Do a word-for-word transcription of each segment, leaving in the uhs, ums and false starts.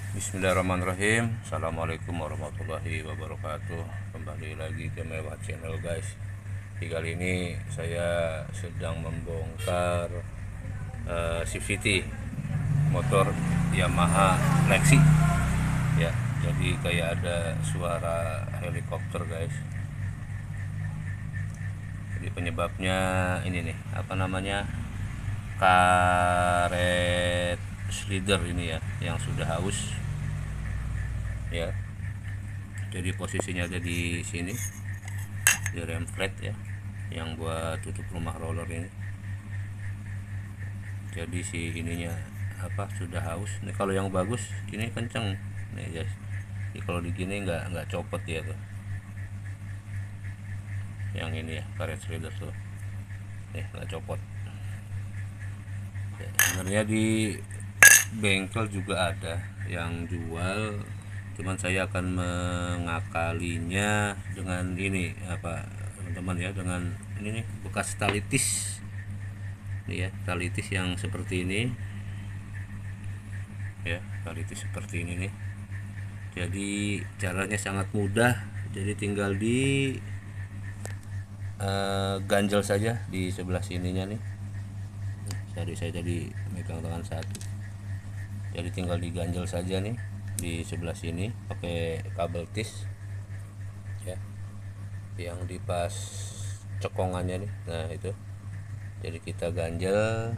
Bismillahirrahmanirrahim. Assalamualaikum warahmatullahi wabarakatuh. Kembali lagi ke Mewah Channel, guys. Di kali ini saya sedang membongkar uh, C V T motor Yamaha Lexi. Ya, jadi kayak ada suara helikopter, guys. Jadi penyebabnya ini nih, apa namanya? Karet slider ini ya, yang sudah haus ya. Jadi posisinya ada di sini, di rem flat ya, yang buat tutup rumah roller ini. Jadi si ininya apa sudah haus nih. Kalau yang bagus ini kenceng nih, guys. Jadi kalau di gini nggak nggak copot ya tuh, yang ini ya, karet slider tuh nih nggak copot ya. Sebenarnya di bengkel juga ada yang jual, cuman saya akan mengakalinya dengan ini apa teman-teman ya, dengan ini nih, bekas talitis nih ya, talitis yang seperti ini ya, talitis seperti ini nih. Jadi caranya sangat mudah, jadi tinggal di uh, ganjel saja di sebelah sininya nih. Jadi saya tadi megang tangan satu, jadi tinggal diganjel saja nih di sebelah sini pakai kabel tis ya, yang di pas cekongannya nih. Nah itu, jadi kita ganjel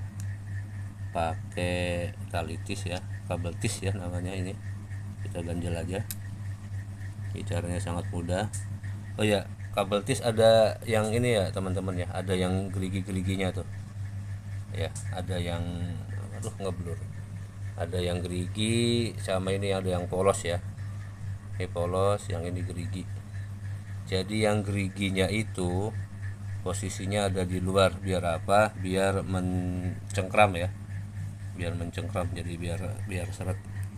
pakai tali tis ya, kabel tis ya namanya ini. Kita ganjel aja. Ini caranya sangat mudah. Oh ya, kabel tis ada yang ini ya teman-teman ya, ada yang gerigi-geriginya tuh ya, ada yang aduh ngeblur, ada yang gerigi sama ini ada yang polos ya. Ini polos, yang ini gerigi. Jadi yang geriginya itu posisinya ada di luar, biar apa? Biar mencengkram ya, biar mencengkram, jadi biar biar seret.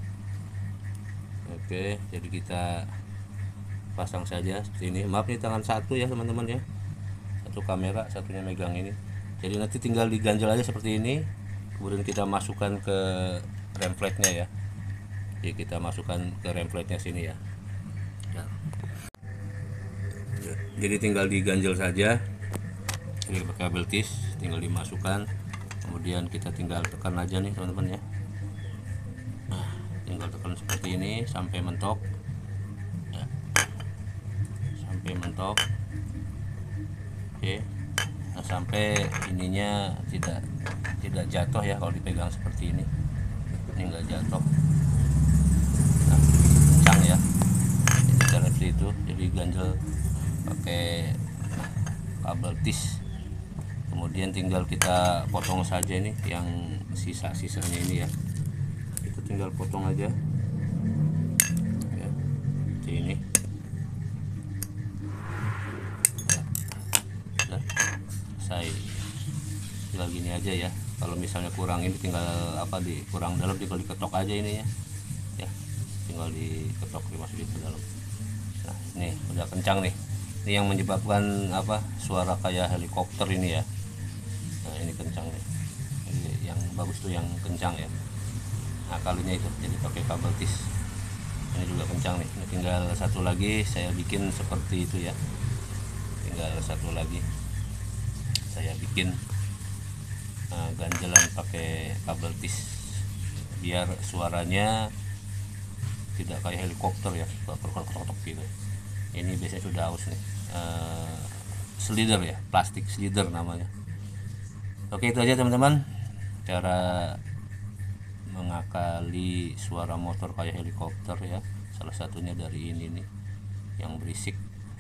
Oke, jadi kita pasang saja seperti ini. Maaf nih tangan satu ya teman-teman ya, satu kamera, satunya megang ini. Jadi nanti tinggal diganjel aja seperti ini, kemudian kita masukkan ke rem flatnya ya. Jadi kita masukkan ke rem flatnya sini ya. Ya. Jadi tinggal diganjel saja. Jadi pakai kabel tis, tinggal dimasukkan, kemudian kita tinggal tekan aja nih teman-teman ya. Nah, tinggal tekan seperti ini sampai mentok ya. Sampai mentok. Oke. Nah, sampai ininya tidak tidak jatuh ya kalau dipegang seperti ini. Ini enggak jatuh. Nah, kencang ya. Jadi cara seperti itu. Jadi ganjel pakai kabel tis. Kemudian tinggal kita potong saja nih yang sisa-sisanya ini ya. Itu tinggal potong aja. Ya. Seperti ini. Ya. Saya tinggal gini aja ya. Kalau misalnya kurang ini tinggal apa, di kurang dalam tinggal diketok aja ini ya. Ya, tinggal diketok, dimasukin ke dalam. Nah, ini udah kencang nih. Ini yang menyebabkan apa, suara kayak helikopter ini ya. Nah, ini kencang nih. Ini yang bagus tuh yang kencang ya. Nah, kalinya itu jadi pakai kabel tis. Ini juga kencang nih. Ini tinggal satu lagi saya bikin seperti itu ya. Tinggal satu lagi saya bikin uh, ganjelan pakai kabel tis, biar suaranya tidak kayak helikopter ya, ketok-ketok gitu. Ini biasanya sudah haus nih, uh, slider ya, plastik slider namanya. Oke, itu aja teman-teman, cara mengakali suara motor kayak helikopter ya. Salah satunya dari ini nih, yang berisik,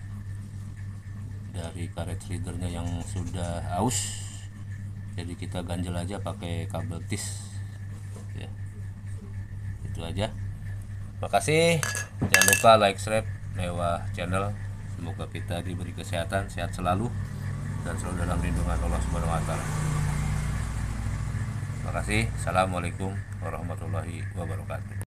dari karet slidernya yang sudah aus. Jadi kita ganjel aja pakai kabel tis ya. Itu aja. Makasih, jangan lupa like, subscribe Mewah Channel. Semoga kita diberi kesehatan, sehat selalu, dan selalu dalam lindungan Allah Subhanahu wa taala. Terima kasih. Assalamualaikum warahmatullahi wabarakatuh.